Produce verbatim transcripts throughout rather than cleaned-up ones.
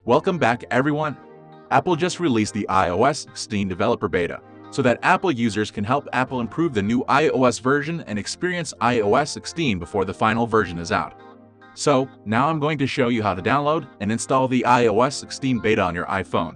Welcome back, everyone. Apple just released the i O S sixteen developer beta, so that Apple users can help Apple improve the new iOS version and experience i O S sixteen before the final version is out. So, now I'm going to show you how to download and install the i O S sixteen beta on your iPhone.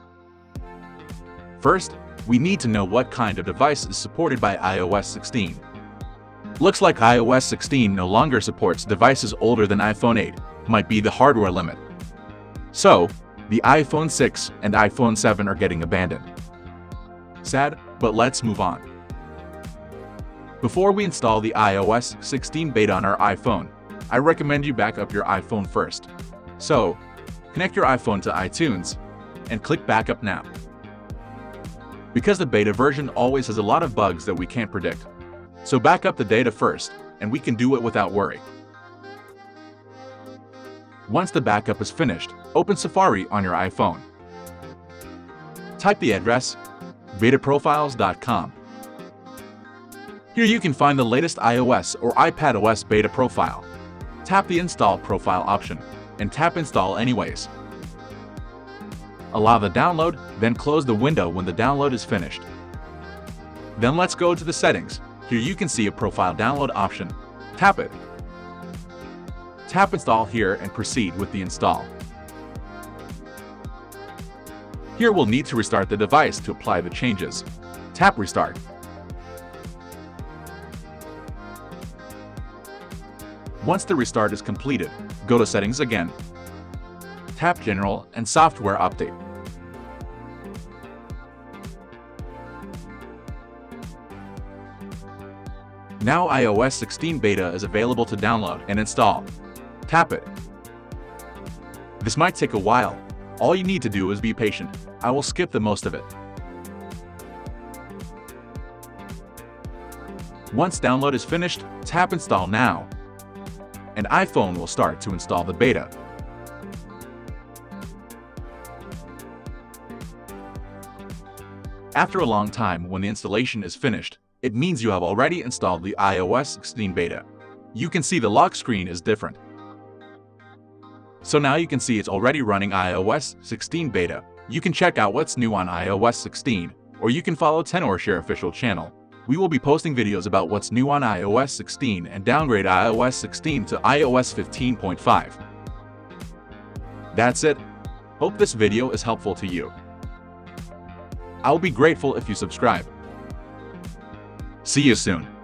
First, we need to know what kind of device is supported by i O S sixteen. Looks like i O S sixteen no longer supports devices older than iPhone eight, might be the hardware limit. So, the iPhone six and iPhone seven are getting abandoned. Sad, but let's move on. Before we install the i O S sixteen beta on our iPhone, I recommend you back up your iPhone first. So, connect your iPhone to iTunes and click Backup Now. Because the beta version always has a lot of bugs that we can't predict, so back up the data first, and we can do it without worry. Once the backup is finished, open Safari on your iPhone. Type the address beta profiles dot com. Here you can find the latest iOS or iPadOS beta profile. Tap the Install Profile option, and tap Install anyways. Allow the download, then close the window when the download is finished. Then let's go to the settings. Here you can see a profile download option. Tap it. Tap Install here and proceed with the install. Here we'll need to restart the device to apply the changes. Tap Restart. Once the restart is completed, go to Settings again. Tap General and Software Update. Now i O S sixteen beta is available to download and install. Tap it. This might take a while. All you need to do is be patient. I will skip the most of it. Once download is finished, tap Install Now, and iPhone will start to install the beta. After a long time, when the installation is finished, it means you have already installed the i O S sixteen beta. You can see the lock screen is different. So now you can see it's already running i O S sixteen beta. You can check out what's new on i O S sixteen, or you can follow ten or Share official channel. We will be posting videos about what's new on i O S sixteen and downgrade i O S sixteen to i O S fifteen point five. That's it. Hope this video is helpful to you. I'll be grateful if you subscribe. See you soon.